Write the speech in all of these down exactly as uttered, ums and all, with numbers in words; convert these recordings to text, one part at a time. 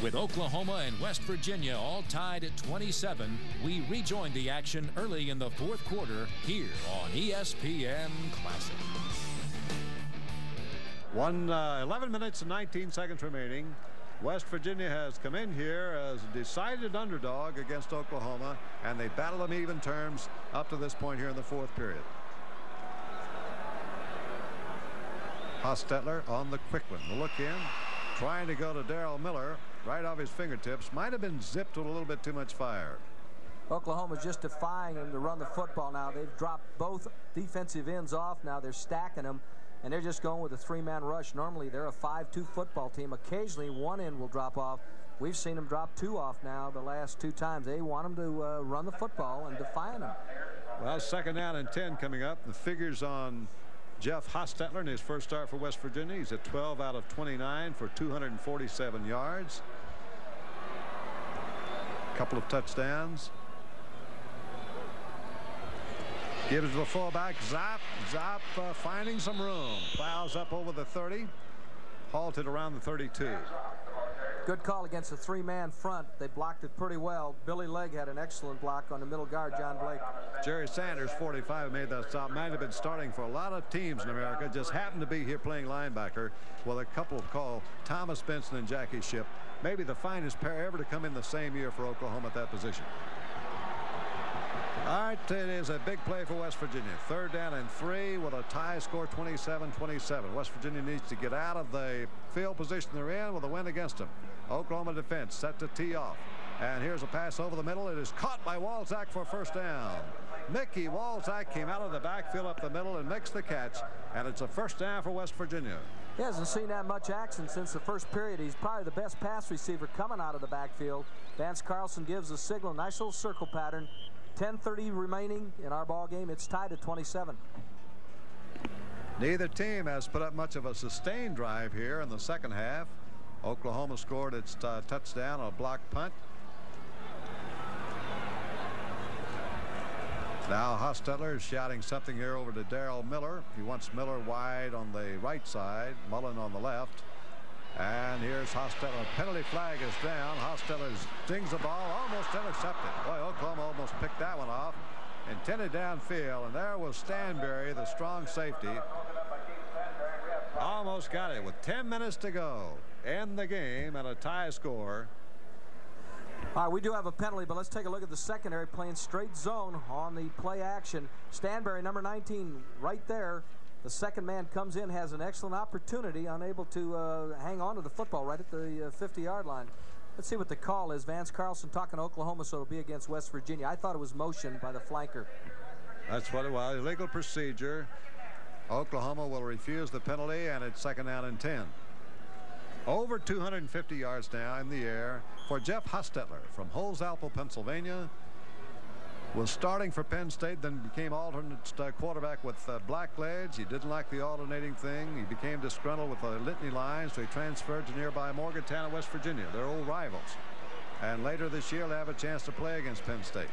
With Oklahoma and West Virginia all tied at twenty-seven, we rejoin the action early in the fourth quarter here on E S P N Classic. One, uh, eleven minutes and nineteen seconds remaining. West Virginia has come in here as a decided underdog against Oklahoma, and they battle them even terms up to this point here in the fourth period. Hostetler on the quick one. The look in, trying to go to Darrell Miller. Right off his fingertips. Might have been zipped with a little bit too much fire. Oklahoma's just defying them to run the football now. They've dropped both defensive ends off. Now they're stacking them, and they're just going with a three-man rush. Normally they're a five two football team. Occasionally one end will drop off. We've seen them drop two off now the last two times. They want them to uh, run the football and defying them. Well, second down and ten coming up. The figures on Jeff Hostetler in his first start for West Virginia. He's at twelve out of twenty-nine for two hundred forty-seven yards. Couple of touchdowns. Gives to the fullback. Zop. Zop uh, finding some room. Plows up over the thirty. Halted around the thirty-two. Good call against a three-man front. They blocked it pretty well. Billy Legg had an excellent block on the middle guard, John Blake. Jerry Sanders, forty-five, made that stop. Might have been starting for a lot of teams in America. Just happened to be here playing linebacker with a couple called Thomas Benson and Jackie Shipp. Maybe the finest pair ever to come in the same year for Oklahoma at that position. All right, it is a big play for West Virginia. Third down and three with a tie score twenty-seven twenty-seven. West Virginia needs to get out of the field position they're in with a win against them. Oklahoma defense set to tee off. And here's a pass over the middle. It is caught by Walczak for first down. Mickey Walczak came out of the backfield up the middle and makes the catch. And it's a first down for West Virginia. He hasn't seen that much action since the first period. He's probably the best pass receiver coming out of the backfield. Vance Carlson gives the signal. Nice little circle pattern. ten thirty remaining in our ball game. It's tied at twenty-seven. Neither team has put up much of a sustained drive here in the second half. Oklahoma scored its uh, touchdown on a block punt. Now Hostetler is shouting something here over to Darrell Miller. He wants Miller wide on the right side, Mullen on the left. And here's Hostetler. Penalty flag is down. Hostetler stings the ball, almost intercepted. Boy, Oklahoma almost picked that one off. Intended downfield, and there was Stanberry, the strong safety. Almost got it with ten minutes to go. End the game at a tie score. All right, we do have a penalty, but let's take a look at the secondary playing straight zone on the play action. Stanberry, number nineteen, right there. The second man comes in, has an excellent opportunity, unable to uh, hang on to the football right at the uh, fifty yard line. Let's see what the call is. Vance Carlson talking to Oklahoma, so it'll be against West Virginia. I thought it was motion by the flanker. That's what it was. Illegal procedure. Oklahoma will refuse the penalty, and it's second down and ten. Over two hundred fifty yards now in the air for Jeff Hostetler from Holzapfel, Pennsylvania. Was starting for Penn State, then became alternate uh, quarterback with uh, Blackledge. He didn't like the alternating thing. He became disgruntled with the Litany Lions, so he transferred to nearby Morgantown, West Virginia. They're old rivals. And later this year, they'll have a chance to play against Penn State.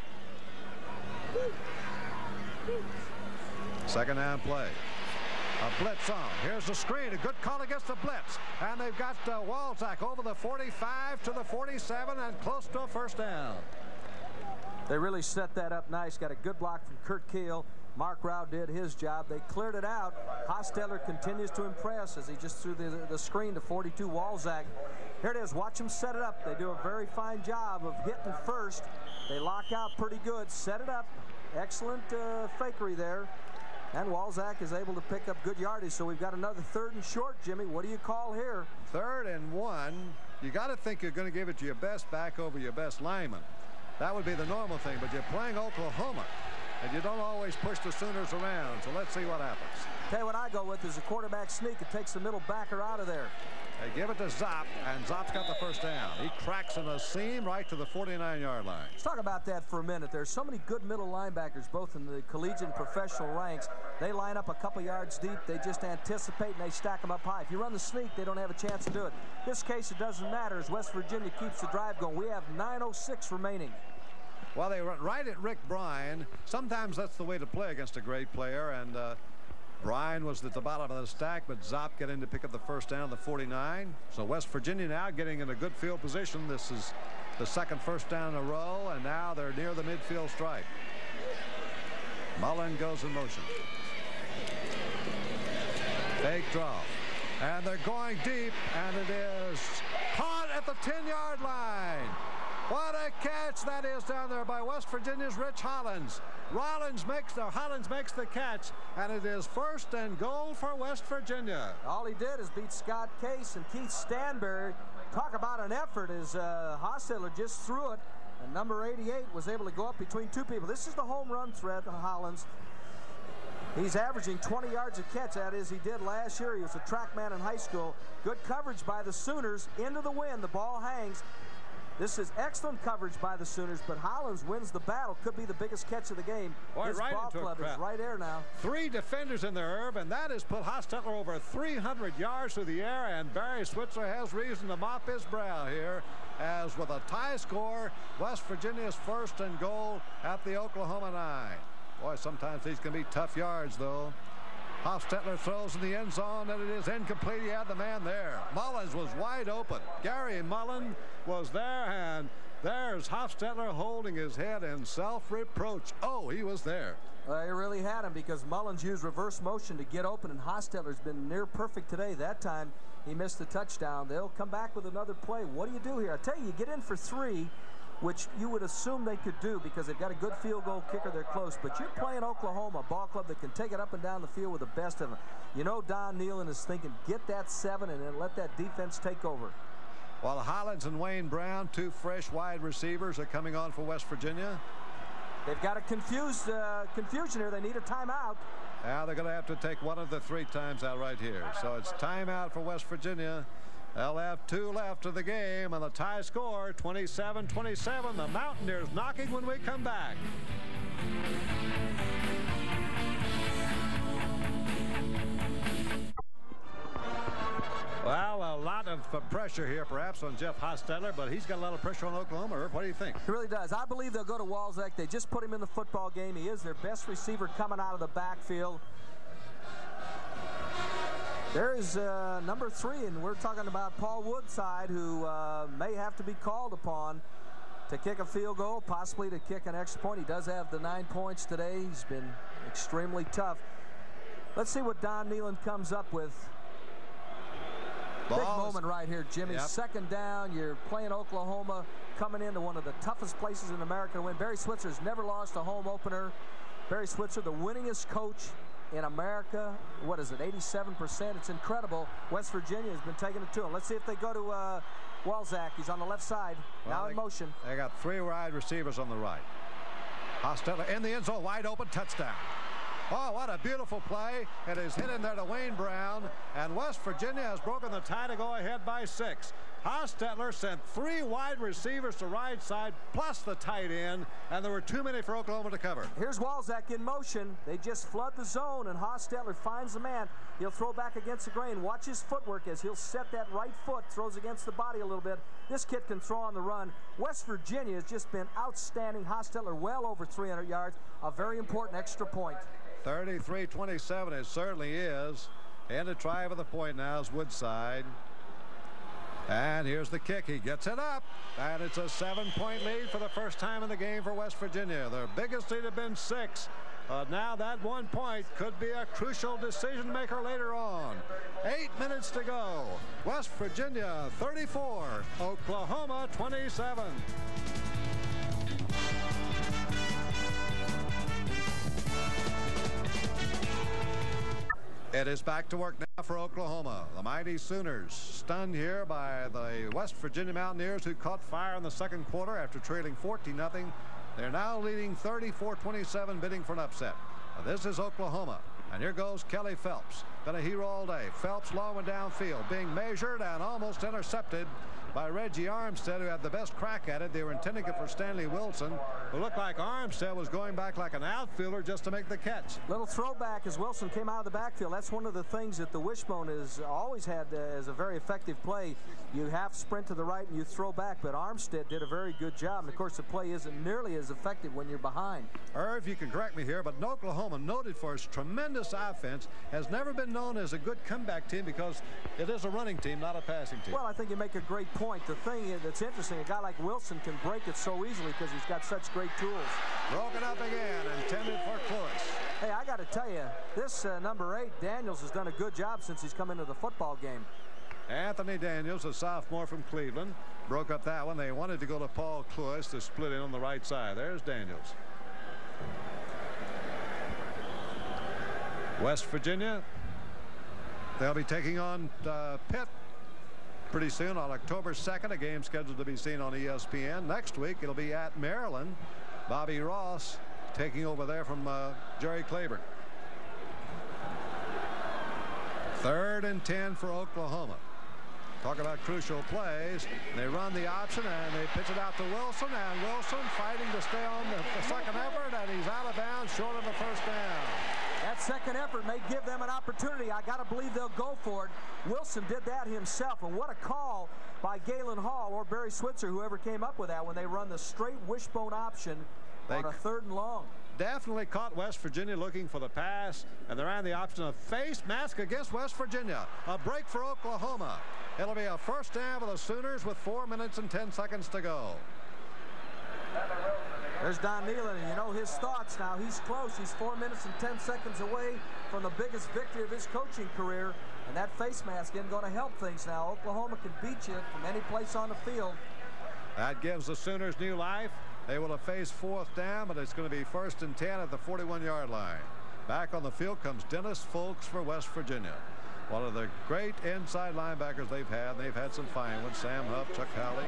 Second down play. A blitz on. Here's the screen. A good call against the blitz. And they've got uh, Walczak over the forty-five to the forty-seven and close to a first down. They really set that up nice. Got a good block from Kurt Keel. Mark Rao did his job. They cleared it out. Hostetler continues to impress as he just threw the, the screen to forty-two Walczak. Here it is. Watch them set it up. They do a very fine job of hitting first. They lock out pretty good. Set it up. Excellent uh, fakery there. And Walczak is able to pick up good yardage. So we've got another third and short, Jimmy. What do you call here? Third and one. You got to think you're going to give it to your best back over your best lineman. That would be the normal thing, but you're playing Oklahoma, and you don't always push the Sooners around, so let's see what happens. Tell you what I go with is a quarterback sneak. It takes the middle backer out of there. They give it to Zop, and Zop's got the first down. He cracks in a seam right to the forty-nine yard line. Let's talk about that for a minute. There's so many good middle linebackers, both in the collegiate and professional ranks. They line up a couple yards deep. They just anticipate, and they stack them up high. If you run the sneak, they don't have a chance to do it. In this case, it doesn't matter as West Virginia keeps the drive going. We have nine oh six remaining. Well, they run right at Rick Bryan. Sometimes that's the way to play against a great player, and uh, Bryan was at the bottom of the stack, but Zopp getting to pick up the first down, the forty-nine. So West Virginia now getting in a good field position. This is the second first down in a row, and now they're near the midfield stripe. Mullen goes in motion. Fake draw. And they're going deep, and it is caught at the ten-yard line. What a catch that is down there by West Virginia's Rich Hollins. Rollins makes the Hollins makes the catch, and it is first and goal for West Virginia. All he did is beat Scott Case and Keith Stanberry. Talk about an effort as uh, Hostetler just threw it, and number eighty-eight was able to go up between two people. This is the home run threat of Hollins. He's averaging twenty yards a catch. That is, he did last year. He was a track man in high school. Good coverage by the Sooners. Into the wind. The ball hangs. This is excellent coverage by the Sooners, but Hollins wins the battle. Could be the biggest catch of the game. Boy, His right ball into club it, is right there now. Three defenders in there, Herb, and that has put Hostetler over three hundred yards through the air, and Barry Switzer has reason to mop his brow here, as with a tie score, West Virginia's first and goal at the Oklahoma nine. Boy, sometimes these can be tough yards, though. Hostetler throws in the end zone, and it is incomplete. He had the man there. Mullins was wide open. Gary Mullen was there, and there's Hostetler holding his head in self-reproach. Oh, he was there. Uh, he really had him, because Mullins used reverse motion to get open, and Hostetler's been near perfect today. That time he missed the touchdown. They'll come back with another play. What do you do here? I tell you, you get in for three, which you would assume they could do because they've got a good field goal kicker. They're close, but you're playing Oklahoma, a ball club that can take it up and down the field with the best of them. You know, Don Nealon is thinking, get that seven and then let that defense take over. While Hollins and Wayne Brown, two fresh wide receivers, are coming on for West Virginia. They've got a confused uh, confusion here. They need a timeout. Now they're going to have to take one of the three times out right here. So it's timeout for West Virginia. They'll have two left of the game, and the tie score twenty-seven twenty-seven. The Mountaineers knocking when we come back. Well, a lot of uh, pressure here perhaps on Jeff Hostetler, but he's got a lot of pressure on Oklahoma. Herb, what do you think? He really does. I believe they'll go to Walzak. They just put him in the football game. He is their best receiver coming out of the backfield. There is uh, number three, and we're talking about Paul Woodside, who uh, may have to be called upon to kick a field goal, possibly to kick an extra point. He does have the nine points today. He's been extremely tough. Let's see what Don Nealon comes up with. Big moment right here, Jimmy. Yep. Second down. You're playing Oklahoma, coming into one of the toughest places in America to win. Barry Switzer's never lost a home opener. Barry Switzer, the winningest coach in America. What is it, eighty-seven percent? It's incredible. West Virginia has been taking it to him. Let's see if they go to uh, Walzak. He's on the left side, well, now they, in motion. They got three wide receivers on the right. Hostetler in the end zone, wide open, touchdown. Oh, what a beautiful play. It is hit in there to Wayne Brown, and West Virginia has broken the tie to go ahead by six. Hostetler sent three wide receivers to right side, plus the tight end, and there were too many for Oklahoma to cover. Here's Walzak in motion. They just flood the zone, and Hostetler finds the man. He'll throw back against the grain. Watch his footwork as he'll set that right foot, throws against the body a little bit. This kid can throw on the run. West Virginia has just been outstanding. Hostetler well over three hundred yards. A very important extra point. thirty-three twenty-seven, it certainly is. And a try for the point now is Woodside. And here's the kick. He gets it up. And it's a seven-point lead for the first time in the game for West Virginia. Their biggest lead had been six. But now that one point could be a crucial decision maker later on. Eight minutes to go. West Virginia thirty-four. Oklahoma twenty-seven. It is back to work now for Oklahoma. The mighty Sooners stunned here by the West Virginia Mountaineers, who caught fire in the second quarter after trailing fourteen nothing. They're now leading thirty-four twenty-seven, bidding for an upset. Now, this is Oklahoma, and here goes Kelly Phelps. Been a hero all day. Phelps long and downfield, being measured and almost intercepted by Reggie Armstead, who had the best crack at it. They were intending it for Stanley Wilson. It looked like Armstead was going back like an outfielder just to make the catch. Little throwback as Wilson came out of the backfield. That's one of the things that the wishbone has always had uh, as a very effective play. You half sprint to the right and you throw back, but Armstead did a very good job. And of course, the play isn't nearly as effective when you're behind. Irv, you can correct me here, but Oklahoma, noted for its tremendous offense, has never been known as a good comeback team because it is a running team, not a passing team. Well, I think you make a great point. The thing that's interesting, a guy like Wilson can break it so easily because he's got such great tools. Broken up again, intended for Clewis. Hey, I got to tell you, this uh, number eight, Daniels, has done a good job since he's come into the football game. Anthony Daniels, a sophomore from Cleveland, broke up that one. They wanted to go to Paul Clewis to split in on the right side. There's Daniels. West Virginia, they'll be taking on uh, Pitt pretty soon on October second, a game scheduled to be seen on E S P N. Next week, it'll be at Maryland. Bobby Ross taking over there from uh, Jerry Claiborne. Third and ten for Oklahoma. Talk about crucial plays. They run the option and they pitch it out to Wilson, and Wilson fighting to stay on the, the second effort, and he's out of bounds short of the first down. That second effort may give them an opportunity. I got to believe they'll go for it. Wilson did that himself, and what a call by Galen Hall or Barry Switzer, whoever came up with that, when they run the straight wishbone option they on a third and long. Definitely caught West Virginia looking for the pass, and they ran the option of face mask against West Virginia. A break for Oklahoma. It'll be a first down for the Sooners with four minutes and ten seconds to go. There's Don Nealon, and you know his thoughts now. He's close. He's four minutes and ten seconds away from the biggest victory of his coaching career, and that face mask isn't going to help things now. Oklahoma can beat you from any place on the field. That gives the Sooners new life. They will have faced fourth down, but it's going to be first and ten at the forty-one yard line. Back on the field comes Dennis Folks for West Virginia. One of the great inside linebackers they've had. They've had some fine ones. Sam Huff, Chuck Howley.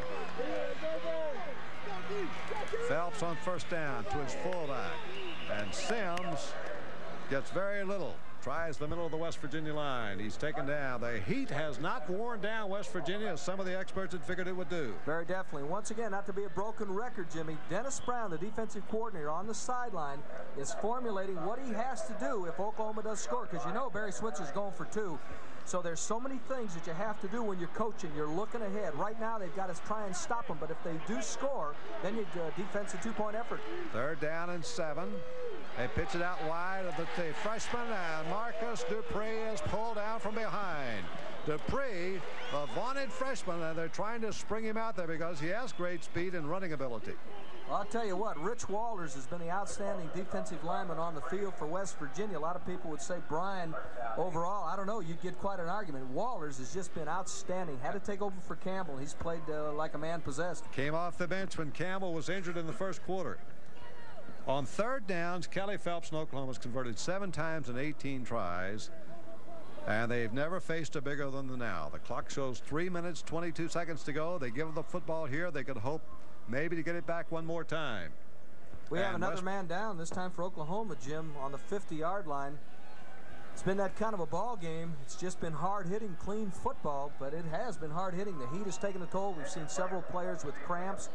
Phelps on first down to his fullback. And Sims gets very little. Tries the middle of the West Virginia line. He's taken down. The heat has not worn down West Virginia as some of the experts had figured it would do. Very definitely. Once again, not to be a broken record, Jimmy, Dennis Brown, the defensive coordinator on the sideline, is formulating what he has to do if Oklahoma does score, because you know Barry Switzer's going for two. So there's so many things that you have to do when you're coaching. You're looking ahead. Right now, they've got to try and stop them, but if they do score, then you uh, defense a two-point effort. Third down and seven. They pitch it out wide of the, the freshman, and Marcus Dupree is pulled down from behind. Dupree, a vaunted freshman, and they're trying to spring him out there because he has great speed and running ability. Well, I'll tell you what, Rich Walters has been the outstanding defensive lineman on the field for West Virginia. A lot of people would say Brian overall. I don't know. You'd get quite an argument. Walters has just been outstanding. Had to take over for Campbell. He's played uh, like a man possessed. Came off the bench when Campbell was injured in the first quarter. On third downs, Kelly Phelps in Oklahoma has converted seven times in eighteen tries, and they've never faced a bigger than the now. The clock shows three minutes, twenty-two seconds to go. They give them the football here. They could hope maybe to get it back one more time. We and have another West man down, this time for Oklahoma, Jim, on the fifty yard line. It's been that kind of a ball game. It's just been hard-hitting, clean football, but it has been hard-hitting. The heat has taken a toll. We've seen several players with cramps.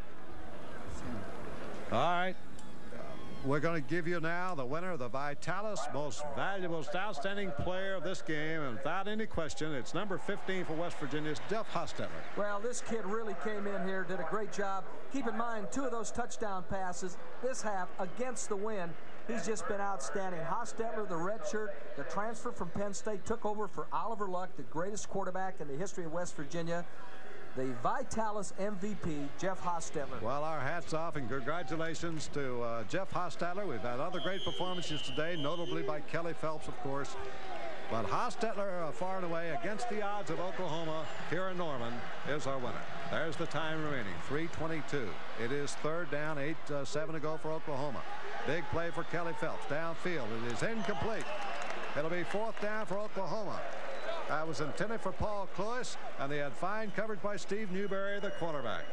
All right. We're going to give you now the winner, the Vitalis most valuable, outstanding player of this game, and without any question, it's number fifteen for West Virginia, it's Jeff Hostetler. Well, this kid really came in here, did a great job. Keep in mind, two of those touchdown passes this half against the wind. He's just been outstanding. Hostetler, the redshirt, the transfer from Penn State, took over for Oliver Luck, the greatest quarterback in the history of West Virginia. The Vitalis M V P, Jeff Hostetler. Well, our hats off and congratulations to uh, Jeff Hostetler. We've had other great performances today, notably by Kelly Phelps, of course. But Hostetler, uh, far and away, against the odds of Oklahoma here in Norman, is our winner. There's the time remaining, three twenty-two. It is third down, eight, uh, seven to go for Oklahoma. Big play for Kelly Phelps. Downfield, it is incomplete. It'll be fourth down for Oklahoma. That was intended for Paul Clewis, and they had fine coverage by Steve Newberry, the cornerback.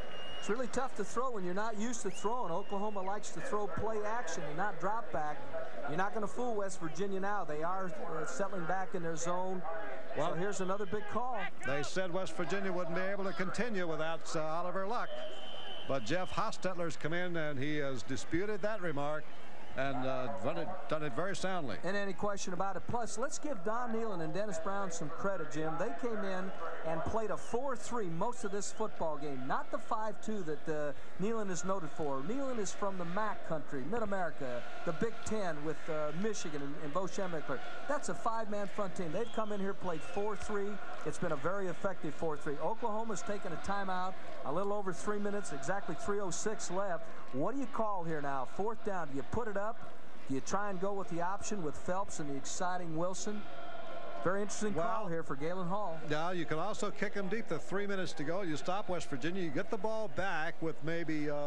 It's really tough to throw when you're not used to throwing. Oklahoma likes to throw play action and not drop back. You're not going to fool West Virginia now. They are uh, settling back in their zone. Well, so here's another big call. They said West Virginia wouldn't be able to continue without uh, Oliver Luck. But Jeff Hostetler's come in, and he has disputed that remark and uh, done, it, done it very soundly. And any question about it. Plus, let's give Don Nealon and Dennis Brown some credit, Jim. They came in and played a four three most of this football game, not the five two that uh, Nealon is noted for. Nealon is from the M A C country, Mid-America, the Big Ten with uh, Michigan and, and Bo Schembechler. That's a five-man front team. They've come in here, played four three. It's been a very effective four three. Oklahoma's taken a timeout, a little over three minutes, exactly three oh six left. What do you call here now? Fourth down. Do you put it up? Do you try and go with the option with Phelps and the exciting Wilson? Very interesting well, call here for Galen Hall. Now, you can also kick them deep. The three minutes to go. You stop West Virginia. You get the ball back with maybe uh,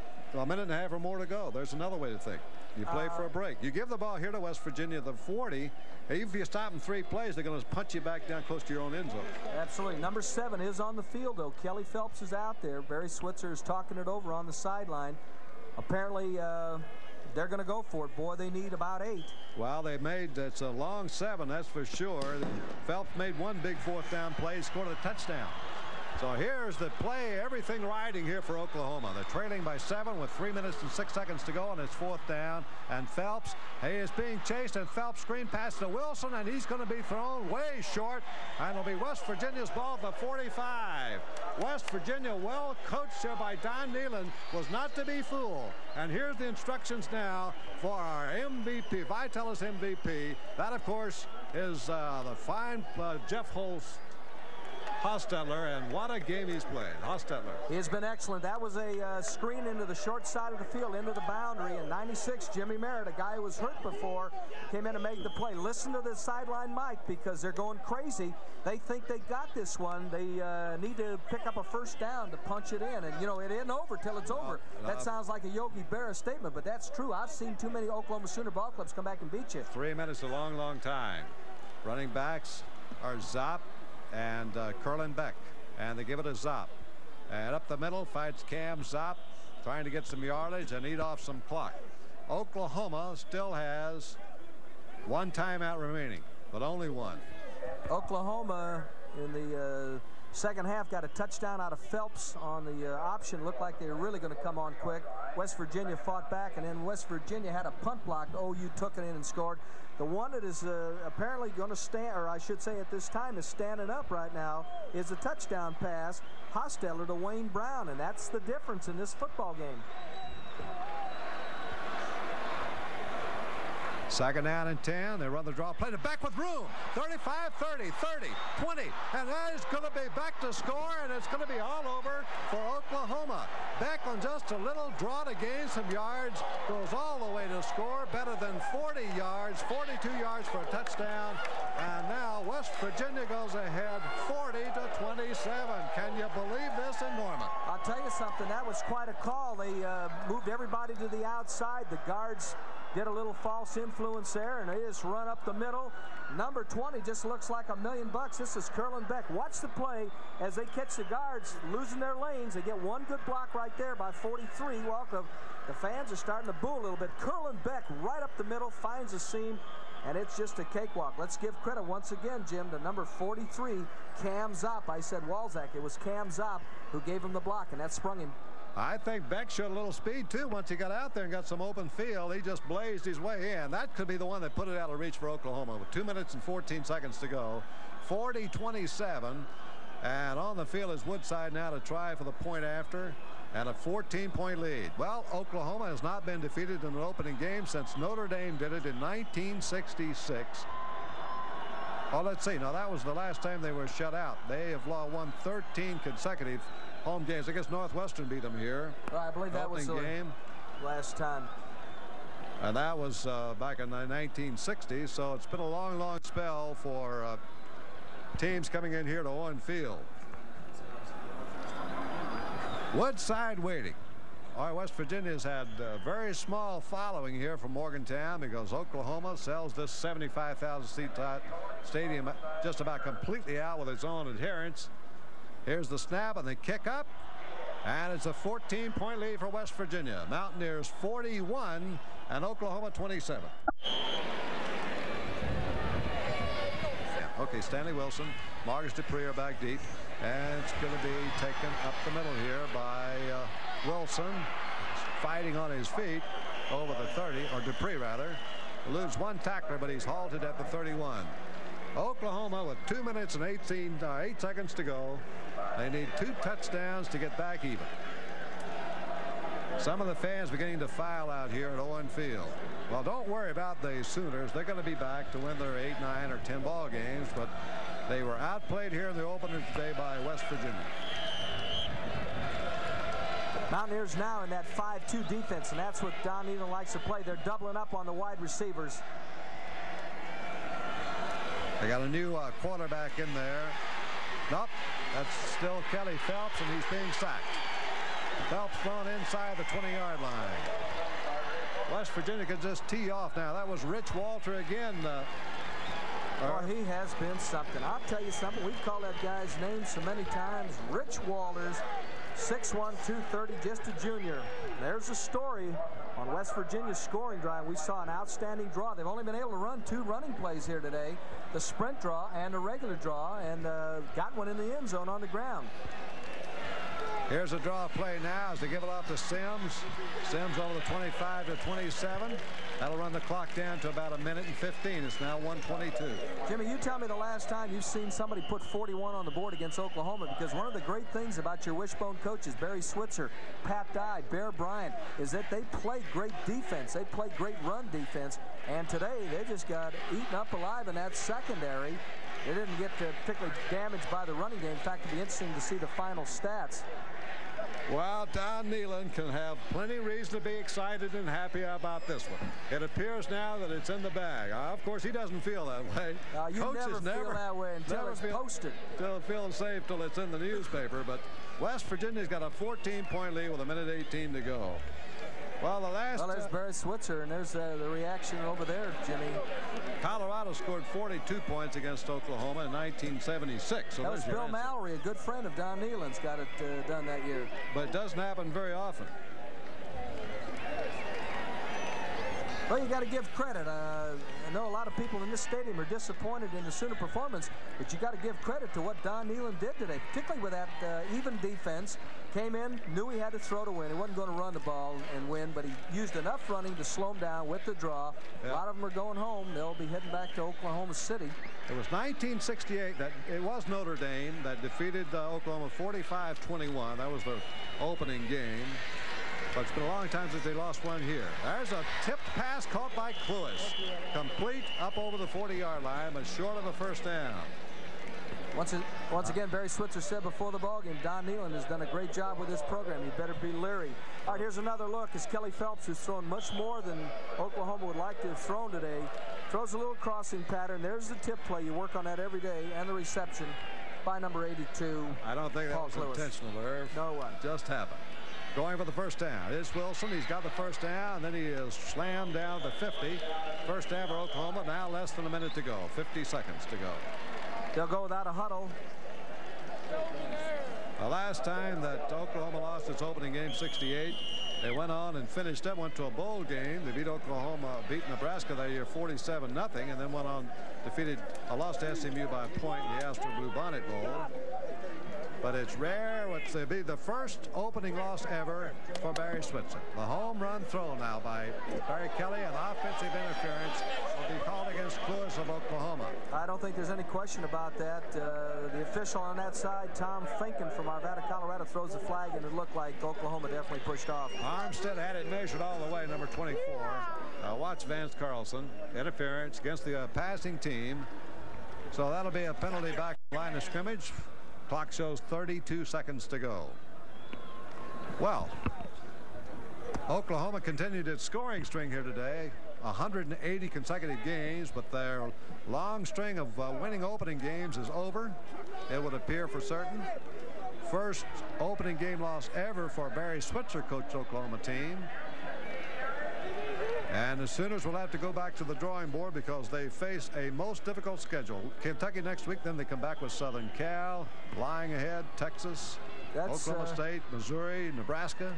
a minute and a half or more to go. There's another way to think. You play uh, for a break. You give the ball here to West Virginia, the forty. Even if you stop in three plays, they're going to punch you back down close to your own end zone. Absolutely. Number seven is on the field, though. Kelly Phelps is out there. Barry Switzer is talking it over on the sideline. Apparently, uh, they're going to go for it. Boy, they need about eight. Well, they made, it's a long seven, that's for sure. Phelps made one big fourth down play, scored a touchdown. So here's the play, everything riding here for Oklahoma. They're trailing by seven with three minutes and six seconds to go, and it's fourth down. And Phelps, he is being chased, and Phelps screen pass to Wilson, and he's going to be thrown way short. And it'll be West Virginia's ball at the forty-five. West Virginia, well coached here by Don Nealon, was not to be fooled. And here's the instructions now for our M V P, Vitalis M V P. That, of course, is uh, the fine uh, Jeff Holtz. Hostetler, and what a game he's played. Hostetler. He's been excellent. That was a uh, screen into the short side of the field, into the boundary. And ninety-six, Jimmy Merritt, a guy who was hurt before, came in to make the play. Listen to the sideline mic because they're going crazy. They think they got this one. They uh, need to pick up a first down to punch it in. And, you know, it isn't over till it's over. No, no. That sounds like a Yogi Berra statement, but that's true. I've seen too many Oklahoma Sooner ball clubs come back and beat you. Three minutes, a long, long time. Running backs are Zopp and uh, Curlin Beck, and they give it a Zopp, and up the middle fights Cam Zopp, trying to get some yardage and eat off some clock. Oklahoma still has one timeout remaining, but only one. Oklahoma in the uh, second half got a touchdown out of Phelps on the uh, option. Looked like they were really going to come on quick. West Virginia fought back, and then West Virginia had a punt block. O U took it in and scored. The one that is uh, apparently going to stand, or I should say at this time is standing up right now, is a touchdown pass, Hostetler to Wayne Brown, and that's the difference in this football game. Second down and ten. They run the draw. Play it back with room. thirty-five, thirty, thirty, twenty. And that is going to be back to score, and it's going to be all over for Oklahoma. Beck on just a little draw to gain some yards. Goes all the way to score. Better than forty yards. forty-two yards for a touchdown. And now West Virginia goes ahead forty to twenty-seven. Can you believe this in Norman? I'll tell you something. That was quite a call. They uh, moved everybody to the outside. The guards did a little false influence there, and they just run up the middle. Number twenty just looks like a million bucks. This is Curlin Beck. Watch the play as they catch the guards losing their lanes. They get one good block right there by forty-three. Well, the, the fans are starting to boo a little bit. Curlin Beck right up the middle, finds a seam, and it's just a cakewalk. Let's give credit once again, Jim, to number forty-three, Cam Zopp. I said Walzak. It was Cam Zopp who gave him the block, and that sprung him. I think Beck showed a little speed, too, once he got out there and got some open field. He just blazed his way in. That could be the one that put it out of reach for Oklahoma with two minutes and fourteen seconds to go. forty twenty-seven. And on the field is Woodside now to try for the point after, and a fourteen point lead. Well, Oklahoma has not been defeated in an opening game since Notre Dame did it in nineteen sixty-six. Oh, let's see. Now, that was the last time they were shut out. They have won thirteen consecutive home games. I guess Northwestern beat them here. Well, I believe that was the game last time. And that was uh, back in the nineteen sixties. So it's been a long, long spell for uh, teams coming in here to Owen Field. Woodside waiting. All right, West Virginia's had a very small following here from Morgantown because Oklahoma sells this seventy-five thousand seat stadium just about completely out with its own adherents. Here's the snap and the kick up, And it's a fourteen point lead for West Virginia. Mountaineers forty-one and Oklahoma twenty-seven. Okay, Stanley Wilson, Marcus Dupree are back deep, and it's going to be taken up the middle here by uh, Wilson, fighting on his feet over the thirty, or Dupree rather. Loses one tackler, but he's halted at the thirty-one. Oklahoma with two minutes and eighteen, uh, eight seconds to go. They need two touchdowns to get back even. Some of the fans beginning to file out here at Owen Field. Well, don't worry about the Sooners. They're going to be back to win their eight, nine, or ten ball games, but they were outplayed here in the opener today by West Virginia. Mountaineers now in that five two defense, and that's what Don Nehlen likes to play. They're doubling up on the wide receivers. They got a new uh, quarterback in there. Nope, that's still Kelly Phelps, and he's being sacked. Phelps thrown inside the twenty yard line. West Virginia can just tee off now. That was Rich Walter again. Uh, well, he has been something. I'll tell you something. We've called that guy's name so many times. Rich Walters, six one, two thirty, just a junior. There's a story on West Virginia's scoring drive. We saw an outstanding draw. They've only been able to run two running plays here today, the sprint draw and a regular draw, and uh, got one in the end zone on the ground. Here's a draw play now as they give it off to Sims. Sims over the twenty-five to twenty-seven. That'll run the clock down to about a minute and fifteen. It's now one twenty-two. Jimmy, you tell me the last time you've seen somebody put forty-one on the board against Oklahoma, because one of the great things about your wishbone coaches, Barry Switzer, Pat Dye, Bear Bryant, is that they play great defense. They play great run defense. And today they just got eaten up alive in that secondary. They didn't get particularly damaged by the running game. In fact, it'd be interesting to see the final stats. Well, Don Nehlen can have plenty of reason to be excited and happy about this one. It appears now that it's in the bag. Uh, of course, he doesn't feel that way. Uh, you Coaches never, never feel that way until never it's feel, posted. Still feeling safe till it's in the newspaper. But West Virginia's got a fourteen point lead with a minute eighteen to go. Well, the last. Well, there's uh, Barry Switzer, and there's uh, the reaction over there, Jimmy. Colorado scored forty-two points against Oklahoma in nineteen seventy-six. So that was Bill Mallory, a good friend of Don Nehlen's, got it uh, done that year. But it doesn't happen very often. Well, you got to give credit. Uh, I know a lot of people in this stadium are disappointed in the Sooner performance, but you got to give credit to what Don Nehlen did today, particularly with that uh, even defense. Came in, knew he had to throw to win. He wasn't going to run the ball and win, but he used enough running to slow him down with the draw. Yep. A lot of them are going home. They'll be heading back to Oklahoma City. It was nineteen sixty-eight. That it was Notre Dame that defeated uh, Oklahoma forty-five twenty-one. That was the opening game. But it's been a long time since they lost one here. There's a tipped pass caught by Cluis. Complete up over the forty yard line, but short of a first down. Once, it, once again, Barry Switzer said before the ballgame, Don Nehlen has done a great job with this program. You better be leery. All right, here's another look. It's Kelly Phelps, who's thrown much more than Oklahoma would like to have thrown today. Throws a little crossing pattern. There's the tip play. You work on that every day, and the reception by number eighty-two. I don't think that Paul was Cluis. intentional, Irv. No one. Just happened. Going for the first down. It's Wilson. He's got the first down, and then he is slammed down to fifty. First down for Oklahoma. Now less than a minute to go. fifty seconds to go. They'll go without a huddle. The last time that Oklahoma lost its opening game, sixty-eight, they went on and finished up, went to a bowl game. They beat Oklahoma, beat Nebraska that year forty-seven nothing, and then went on, defeated, uh, lost to S M U by a point in the Astro Blue Bonnet Bowl. But it's rare. It'll be the first opening loss ever for Barry Switzer. The home run throw now by Barry Kelly, and offensive interference will be called against Cluis of Oklahoma. I don't think there's any question about that. Uh, the official on that side, Tom Finken from Arvada, Colorado, throws the flag, and it looked like Oklahoma definitely pushed off. Armstead had it measured all the way, number twenty-four. Uh, watch Vance Carlson. Interference against the uh, passing team. So that'll be a penalty back line of scrimmage. Clock shows thirty-two seconds to go. Well, Oklahoma continued its scoring string here today. one hundred eighty consecutive games, but their long string of uh, winning opening games is over. It would appear for certain. First opening game loss ever for Barry Switzer coached Oklahoma team. And the Sooners will have to go back to the drawing board because they face a most difficult schedule. Kentucky next week, then they come back with Southern Cal, lying ahead, Texas, That's, Oklahoma uh, State, Missouri, Nebraska.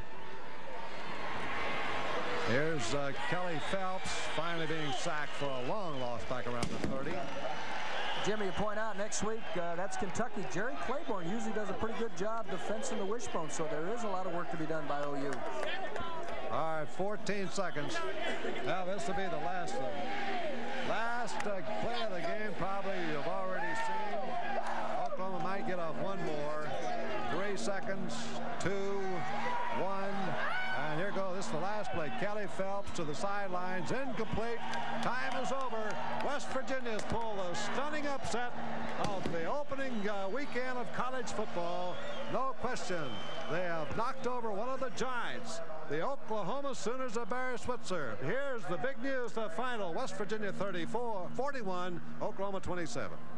Here's uh, Kelly Phelps finally being sacked for a long loss back around the thirty. Jimmy, you point out next week, uh, that's Kentucky. Jerry Claiborne usually does a pretty good job defensing the wishbone, so there is a lot of work to be done by O U. All right, fourteen seconds. Now this will be the last one. Last uh, play of the game, probably you've already seen. Oklahoma might get off one more. Three seconds, two, one. And here goes. This is the last play. Kelly Phelps to the sidelines. Incomplete. Time is over. West Virginia has pulled a stunning upset of the opening uh, weekend of college football. No question. They have knocked over one of the giants, the Oklahoma Sooners of Barry Switzer. Here's the big news, the final. West Virginia thirty-four, forty-one, Oklahoma twenty-seven.